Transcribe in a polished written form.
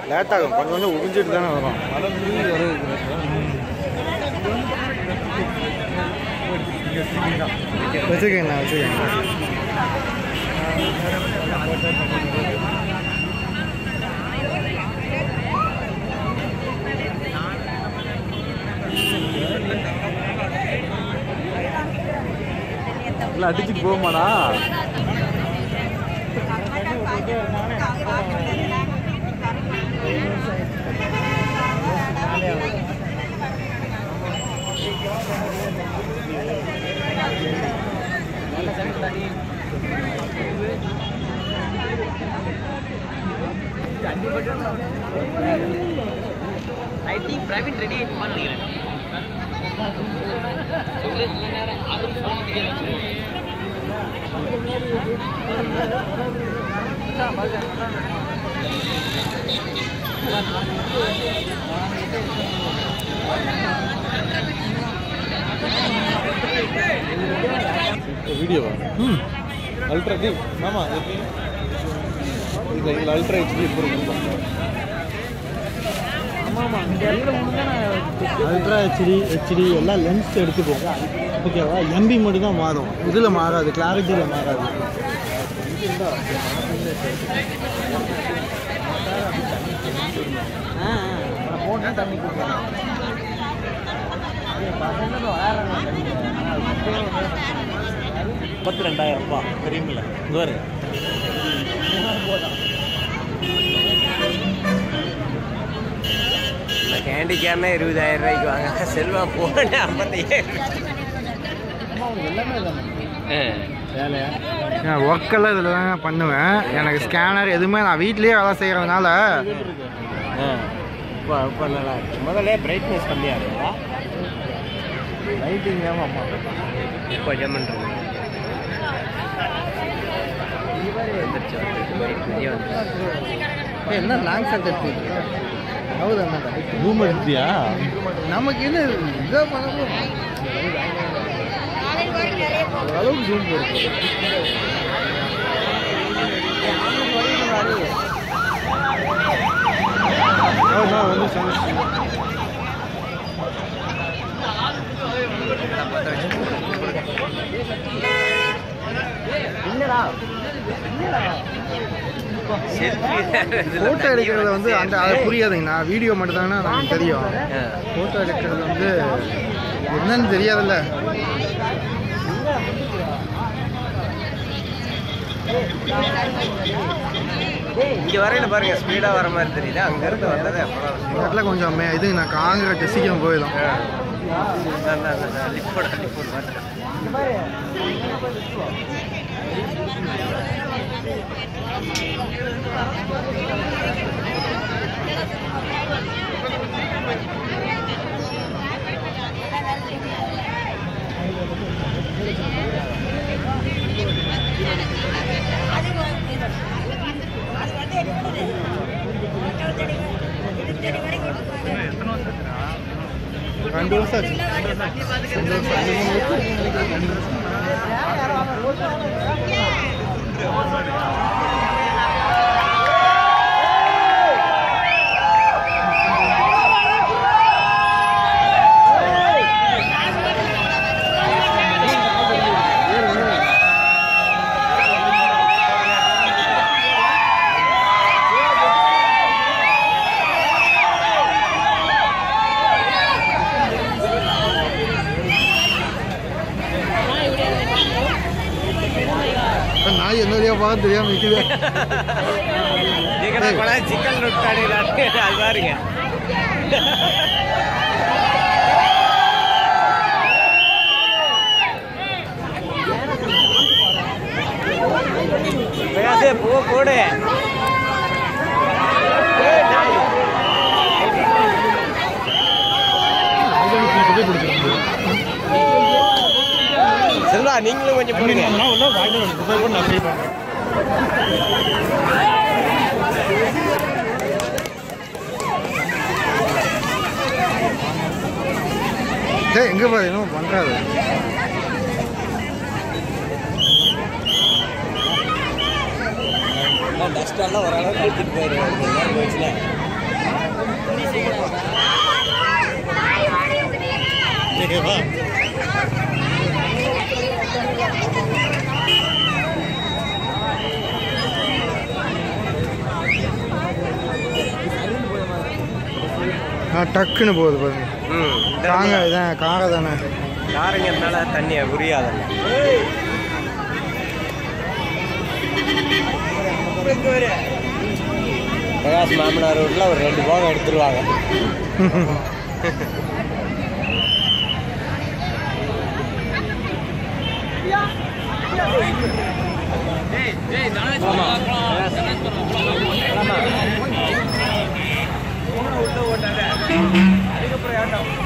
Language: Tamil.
லேட் ஆகும், கொஞ்சம் கொஞ்சம் உறிஞ்சிட்டு தானே வரும். வச்சுக்கங்கண்ணா வச்சுக்கங்க. இல்லை அடிச்சுட்டு போகுமாடா? I think private ready பண்ணலீங்க. வீடியோவா? அல்ட்ரா டி ஆமாம், இதில் அல்ட்ரா ஹெச்டி இருக்கும். ஆமாம், அல்ட்ரா ஹெச்டி எல்லாம் லென்ஸ் எடுத்துப்போம். ஓகேவா? எம்பி மட்டும் தான் மாறும், இதில் மாறாது, கிளாரிட்டியில் மாறாது. போட்டு தண்ணி கொடுக்கலாம். 32,000 ரூபாய் தெரியுமில்ல? இங்கே கேண்டி கேர்னா 20,000 ரூபாய்க்கு வாங்க. செல்வா போன 55,000. எல்லாமே ஒர்க்கெல்லாம் இதில் தாங்க பண்ணுவேன். எனக்கு ஸ்கேனர் எதுவுமே நான் வீட்லேயே வேலை செய்கிறதுனால இப்போ நல்லா இருக்கு. முதல்ல பிரைட்னஸ் கம்மியாக இருக்குங்களா? லைட்டிங் தான் அம்மா இப்போ ஜம்முன்றது என்ன லாங் ஷாட் எடுத்து ಹೌದಾ? ರೂಮ್ எடுத்தியா? நமக்கு என்ன இதாக பண்ணணும், அளவுக்கு ஜூம் போயிருக்கு. வந்து ஃபோட்டோ எடுக்கிறது வந்து அந்த அது புரியாதுங்கண்ணா. வீடியோ மட்டும் தானே நமக்கு தெரியும். ஃபோட்டோ எடுக்கிறது வந்து என்னன்னு தெரியாதுல்ல. இங்கே வரையில பாருங்க, ஸ்பீடாக வர மாதிரி தெரியல. அங்கேருந்து வந்தது அப்போலாம் கொஞ்சம் இது நான் காங்கிரட் சீக்கிரம் போயிடும். ரெண்டு வருஷம் ஆச்சு. நாய் என்னையா பார்க்க தெரியாம நிற்குது. சிக்கன் அது பாருங்க. பூ போடு. செல்வா நீங்களும் கொஞ்சம் போடுங்க. எங்க பாரு இன்னும் பண்றாரு. டஸ்டெல்லாம் ஓரளவுக்கு எடுத்துட்டு போயிடுவாரு. ஓகேவா? டக்குன்னு போகுது பாருங்க. காங்க இதான் காக தானே. காரங்கிறதுனால தண்ணியை புரியாதல்ல. பிரகாஷ் மாமனார் ரோட்டில் ஒரு 2 போகம் எடுத்துருவாங்க. அதுக்கப்புறம்